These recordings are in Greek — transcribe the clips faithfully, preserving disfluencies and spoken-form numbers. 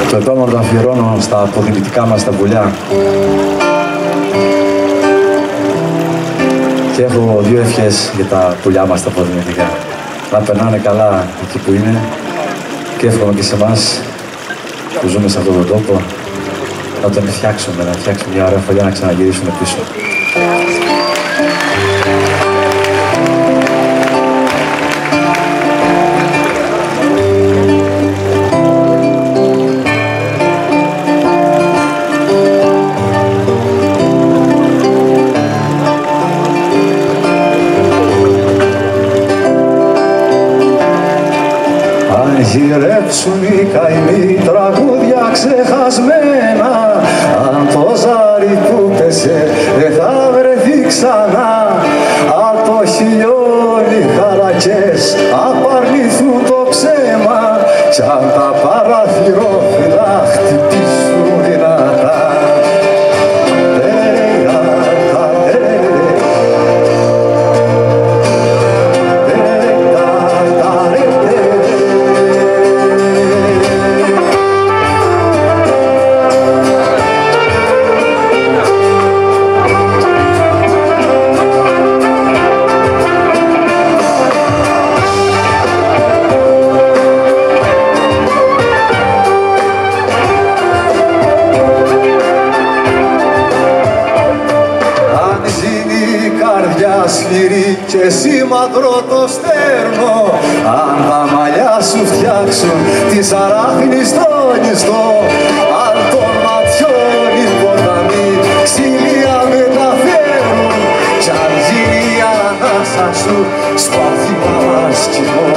Το επόμενο το αφιερώνω στα αποδημητικά μας τα πουλιά. Και έχω δύο ευχές για τα πουλιά μας τα αποδημητικά. Να περνάνε καλά εκεί που είναι και εύχομαι και σε εμάς που ζούμε σε αυτόν τον τόπο να τον φτιάξουμε, να φτιάξουμε μια ωραία φωλιά να ξαναγυρίσουμε πίσω. Γυρέψουν οι καημοί τραγούδια ξεχασμένα, αν το ζάρι του πέσε δεν θα βρεθεί ξανά. Αν το χιλιόνι χαρακές απαρνηθούν το ψέμα κι αν τα παραθυρόφυλλα χτυπήσουν δυνατά. Σφυρί και σήμαδρο το στέρνο, αν τα μαλλιά σου φτιάξουν τη σαράχνη στο νηστό, αν των ματιών οι ποταμοί ξυλία μεταφέρουν κι αν γίνει η ανάσα σου στο άθιμα μας κοινό.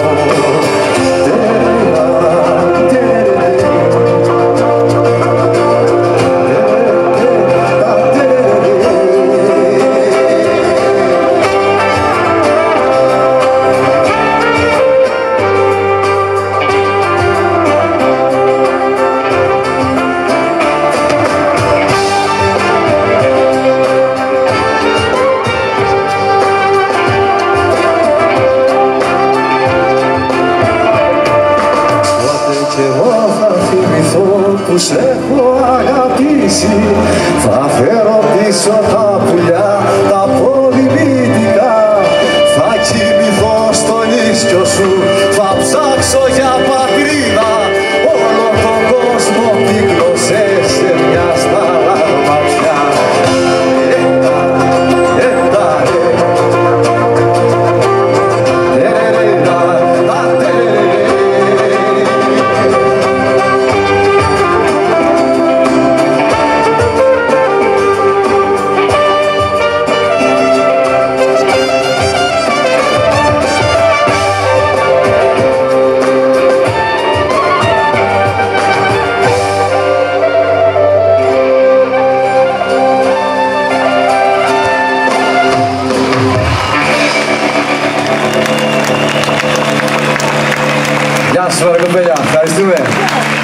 Που σ' έχω αγαπήσει, θα φέρω πίσω τα πουλιά τα αποδημητικά. Θα κοιμηθώ στο νίσκιο σου, θα ψάξω για πατρίδα, όλο τον κόσμο πύκλωσες σε μια στάλα ματιά. Έτα, έτα, ρε, Γεια σας, ωραία κοπέλια. Ευχαριστούμε.